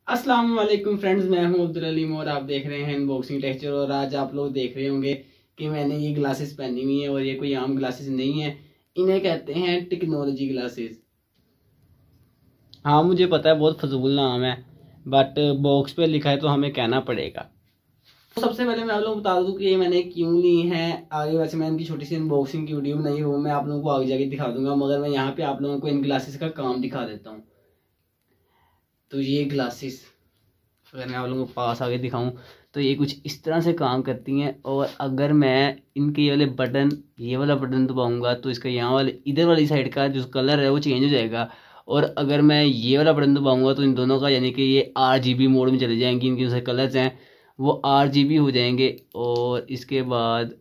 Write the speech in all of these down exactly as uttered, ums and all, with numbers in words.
अस्सलाम वालेकुम फ्रेंड्स, मैं हूं अब्दुल अलीम और आप देख रहे हैं अनबॉक्सिंग लेक्चर। और आज आप लोग देख रहे होंगे कि मैंने ये ग्लासेस पहनी हुई हैं और ये कोई आम ग्लासेस नहीं है, इन्हें कहते हैं टेक्नोलॉजी ग्लासेस। हाँ मुझे पता है बहुत फजूल नाम है, बट बॉक्स पे लिखा है तो हमें कहना पड़ेगा। तो सबसे पहले मैं आप लोगों को बता दूं कि ये मैंने क्यों ली है। आगे वैसे मैं इनकी छोटी सी अनबॉक्सिंग की वीडियो बनाई हूँ, मैं आप लोगों को आगे जाके दिखा दूंगा, मगर मैं यहाँ पे आप लोगों को इन ग्लासेस का काम दिखा देता हूँ। तो ये ग्लासेस अगर मैं आप लोगों को पास आगे दिखाऊं तो ये कुछ इस तरह से काम करती हैं। और अगर मैं इनके ये वाले बटन ये वाला बटन दबाऊंगा तो इसका यहाँ वाले इधर वाली साइड का जो कलर है वो चेंज हो जाएगा। और अगर मैं ये वाला बटन दबाऊंगा तो इन दोनों का यानी कि ये आर जी बी मोड में चले जाएंगी, इनके जो कलर्स हैं वो आर जी बी हो जाएंगे। और इसके बाद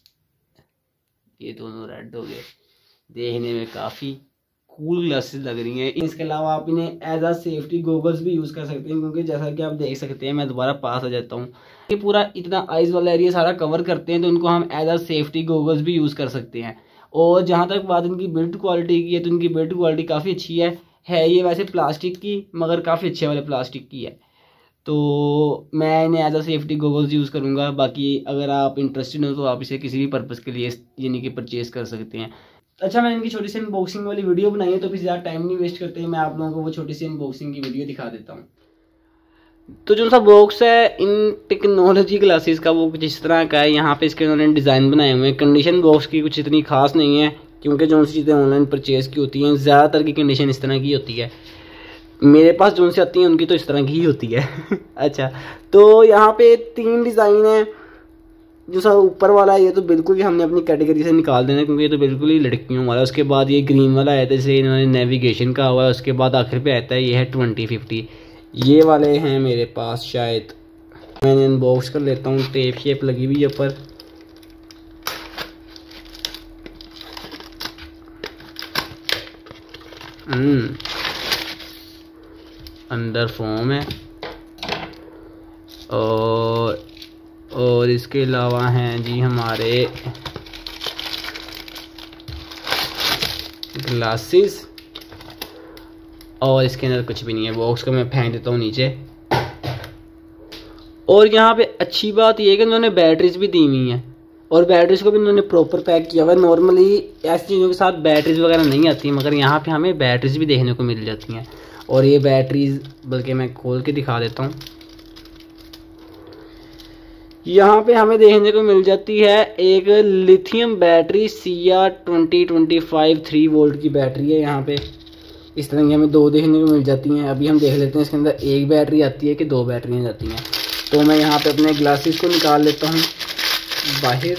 ये दोनों रेड हो गए, देखने में काफ़ी कूल ग्लासेस लग रही हैं। इसके अलावा आप इन्हें एज आ सेफ्टी गोगल्स भी यूज़ कर सकते हैं, क्योंकि जैसा कि आप देख सकते हैं, मैं दोबारा पास आ जाता हूँ, ये पूरा इतना आइज वाला एरिया सारा कवर करते हैं, तो इनको हम एज आ सेफ्टी गोगल्स भी यूज़ कर सकते हैं। और जहाँ तक बात इनकी बिल्ड क्वालिटी की है तो इनकी बिल्ड क्वालिटी काफ़ी अच्छी है है ये वैसे प्लास्टिक की, मगर काफ़ी अच्छे वाले प्लास्टिक की है। तो मैं इन्हें as a safety goggles use करूँगा। बाकी अगर आप इंटरेस्टेड हो तो आप इसे किसी भी पर्पज़ के लिए यानी कि परचेज़ कर सकते हैं। अच्छा, मैंने इनकी छोटी सी अनबॉक्सिंग वाली वीडियो बनाई है, तो फिर ज़्यादा टाइम नहीं वेस्ट करते, मैं आप लोगों को वो छोटी सी अनबॉक्सिंग की वीडियो दिखा देता हूँ। तो जो सा बॉक्स है इन टेक्नोलॉजी ग्लासेस का वो कुछ इस तरह का है। यहाँ पे इसके उन्होंने डिज़ाइन बनाए हुए हैं। कंडीशन बॉक्स की कुछ इतनी खास नहीं है, क्योंकि जो सी चीज़ें ऑनलाइन परचेज़ की होती हैं ज़्यादातर की कंडीशन इस तरह की होती है। मेरे पास जो से आती हैं उनकी तो इस तरह की ही होती है। अच्छा, तो यहाँ पे तीन डिज़ाइन है। जो सब ऊपर वाला है ये तो बिल्कुल ही हमने अपनी कैटेगरी से निकाल देना है, क्योंकि ये तो बिल्कुल ही लड़कियों वाला है। उसके बाद ये ग्रीन वाला है, जैसे इन्होंने नेविगेशन का हुआ है। उसके बाद आखिर पे आता है ये है ट्वेंटी फिफ्टी। ये वाले हैं मेरे पास, शायद मैंने अनबॉक्स कर लेता हूँ। टेप शेप लगी हुई है ऊपर। हम्म अंदर फोम है और और इसके अलावा हैं जी हमारे ग्लासेस, और इसके अंदर कुछ भी नहीं है। बॉक्स को मैं फेंक देता हूँ नीचे। और यहाँ पे अच्छी बात यह है कि उन्होंने बैटरीज भी दी हुई हैं, और बैटरीज को भी उन्होंने प्रॉपर पैक किया हुआ है। नॉर्मली ऐसी चीज़ों के साथ बैटरीज वगैरह नहीं आती, मगर यहाँ पे हमें बैटरीज भी देखने को मिल जाती हैं। और ये बैटरीज बल्कि मैं खोल के दिखा देता हूँ। यहाँ पे हमें देखने को मिल जाती है एक लिथियम बैटरी सिया twenty twenty five three volt की बैटरी है। यहाँ पे इस तरह की हमें दो देखने को मिल जाती हैं। अभी हम देख लेते हैं इसके अंदर एक बैटरी आती है कि दो बैटरियाँ जाती हैं। तो मैं यहाँ पे अपने ग्लासेस को निकाल लेता हूँ बाहर।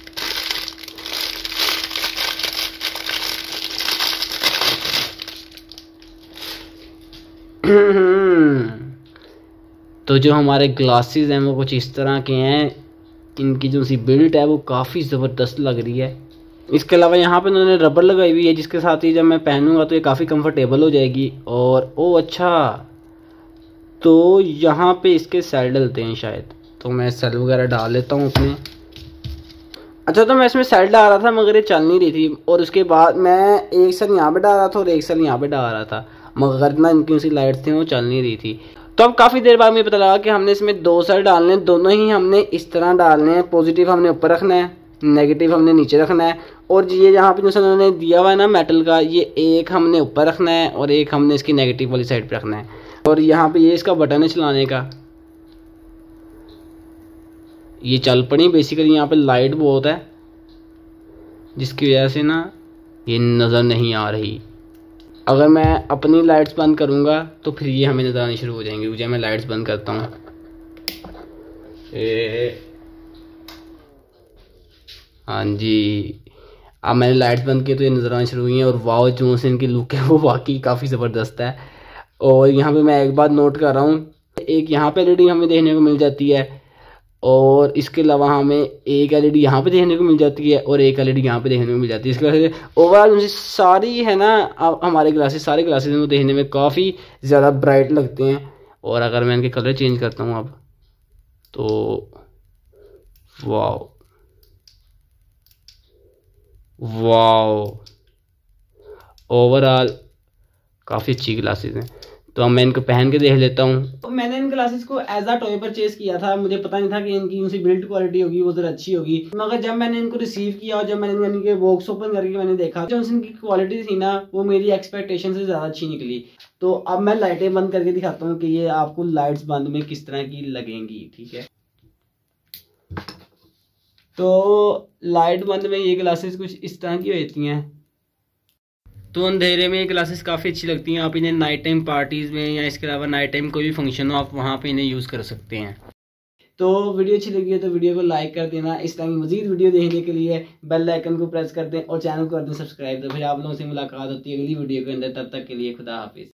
तो जो हमारे ग्लासेस हैं वो कुछ इस तरह के हैं। इनकी जो सी बिल्ट है वो काफ़ी ज़बरदस्त लग रही है। इसके अलावा यहाँ पे उन्होंने रबर लगाई हुई है, जिसके साथ ही जब मैं पहनूंगा तो ये काफ़ी कंफर्टेबल हो जाएगी। और ओ अच्छा, तो यहाँ पे इसके सेल डलते हैं शायद, तो मैं सेल वगैरह डाल लेता हूँ अपने। अच्छा, तो मैं इसमें सेल डाल रहा था मगर ये चल नहीं रही थी, और उसके बाद मैं एक सेल यहाँ पे डाल रहा था और एक सेल यहाँ पे डाल रहा था, मगर ना इनकी उसी लाइट थी वो चल नहीं रही थी। तो अब काफ़ी देर बाद मुझे पता लगा कि हमने इसमें दो सेल डालने हैं, दोनों ही हमने इस तरह डालने हैं। पॉजिटिव हमने ऊपर रखना है, नेगेटिव हमने नीचे रखना है। और ये यहाँ पे जो उन्होंने दिया हुआ है ना मेटल का, ये एक हमने ऊपर रखना है और एक हमने इसकी नेगेटिव वाली साइड पे रखना है। और यहाँ पे ये इसका बटन है चलाने का, ये चल पड़ी। बेसिकली यहाँ पे लाइट बहुत है जिसकी वजह से ना ये नज़र नहीं आ रही। अगर मैं अपनी लाइट्स बंद करूँगा तो फिर ये हमें नज़र आनी शुरू हो जाएंगी। मुझे मैं लाइट्स बंद करता हूँ। हाँ जी, अब मैंने लाइट्स बंद की तो ये नज़र आनी शुरू हुई हैं। और वाव, जो से इनकी लुक है वो वाकई काफ़ी ज़बरदस्त है। और यहाँ पे मैं एक बात नोट कर रहा हूँ, एक यहाँ पे एलईडी हमें देखने को मिल जाती है, और इसके अलावा हमें एक एलईडी यहाँ पे देखने को मिल जाती है और एक एलईडी यहाँ पे देखने को मिल जाती है। इसके वजह से ओवरऑल मुझे सारी है ना हमारे ग्लासेस सारे ग्लासेस में देखने में काफ़ी ज़्यादा ब्राइट लगते हैं। और अगर मैं इनके कलर चेंज करता हूँ अब तो वाओ वाओ, ओवरऑल काफ़ी अच्छी ग्लासेस हैं। तो अब मैं इनको पहन के देख लेता हूँ। तो मैंने इन ग्लासेस को एज अ टॉय परचेज किया था, मुझे पता नहीं था कि इनकी उनकी बिल्ड क्वालिटी होगी वो जरा अच्छी होगी, मगर जब मैंने इनको रिसीव किया और जब मैंने इनके बॉक्स ओपन करके मैंने देखा जो इनकी क्वालिटी थी ना वो मेरी एक्सपेक्टेशन से ज़्यादा अच्छी निकली। तो अब मैं लाइटें बंद करके दिखाता हूँ कि ये आपको लाइट्स बंद में किस तरह की लगेंगी, ठीक है। तो लाइट बंद में ये ग्लासेस कुछ इस तरह की होती हैं। तो अंधेरे में ये ग्लासेस काफ़ी अच्छी लगती हैं, आप इन्हें नाइट टाइम पार्टीज़ में या इसके अलावा नाइट टाइम कोई भी फंक्शन हो आप वहाँ पे इन्हें यूज़ कर सकते हैं। तो वीडियो अच्छी लगी है तो वीडियो को लाइक कर देना। इस तरह की मजीद वीडियो देखने के लिए बेल आइकन को प्रेस कर दें और चैनल को कर दें सब्सक्राइब। तो फिर आप लोगों से मुलाकात होती है अगली वीडियो के अंदर, तब तक के लिए खुदा हाफिज़।